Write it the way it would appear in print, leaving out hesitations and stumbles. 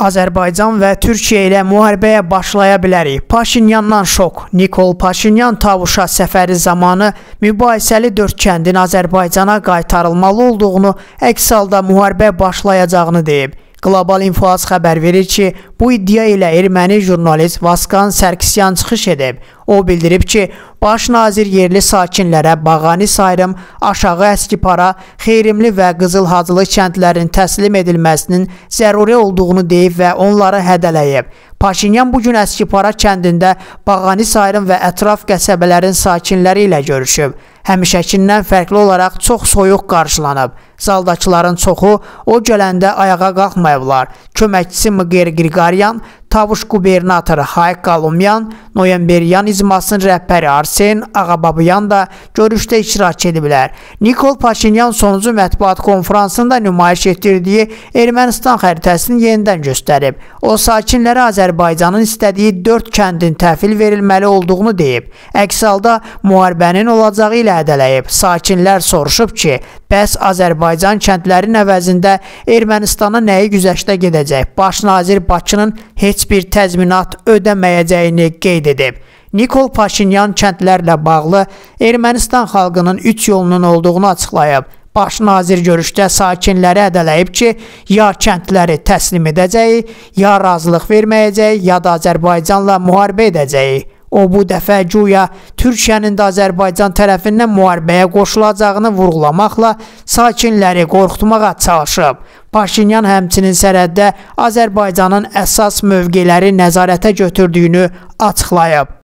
Azərbaycan və Türkiyə ilə müharibəyə başlaya bilərik. Paşinyandan şok. Nikol Paşinyan Tavuşa səfəri zamanı mübahisəli 4 kəndin Azərbaycana qaytarılmalı olduğunu, əks halda müharibə başlayacağını deyib. Qlobal İnfoaz xəbər verir ki, bu iddia ilə erməni jurnalist Vaskan Sərkisyan çıxış edib. O bildirib ki, baş nazir yerli sakinlərə Bağani Sayrım, Aşağı Əskipara, Xeyrimli və Qızıl Hacılı kəndlərin təslim edilməsinin zəruri olduğunu deyib və onları hədələyib. Paşinyan bugün Əskipara kəndində Bağani Sayrım və ətraf qəsəbələrin sakinləri ilə görüşüb. Həmişəkindən fərqli olaraq çox soyuq qarşılanıb. Zaldakıların çoxu o gələndə ayağa qalxmayıblar. Köməkçisi Mıqer Qriqoryan, Tavuş qubernatoru Hayk Qalumyan, Noyemberyan icmasının rəhbəri Arsen Ağababyan da görüşdə iştirak ediblər. Nikol Paşinyan sonuncu mətbuat konferansında nümayiş etdirdiyi Ermənistan xəritəsini yenidən göstərib. O, sakinlərə Azərbaycanın istədiyi 4 kəndin təhvil verilməli olduğunu deyib. Əks halda müharibənin olacağı ilə hədələyib. Sakinlər soruşub ki, bəs Azərbaycan kəndlərin əvəzində Ermənistana nəyi güzəştə gedəcək? Baş nazir Bakının heç bir təzminat ödəməyəcəyini qeyd edib. Nikol Paşinyan kəndlərlə bağlı Ermənistan xalqının 3 yolunun olduğunu açıqlayıb. Baş nazir görüşdə sakinləri hədələyib ki, ya kəndləri təslim edəcəyi, ya razılıq verməyəcəyi, ya da Azərbaycanla müharibə edəcəyi. O, bu dəfə güya Türkiyənin də Azərbaycan tərəfindən müharibəyə qoşulacağını vurğulamaqla sakinləri qorxutmağa çalışıb. Paşinyan həmçinin sərhəddə Azərbaycanın əsas mövqeləri nəzarətə götürdüyünü açıqlayıb.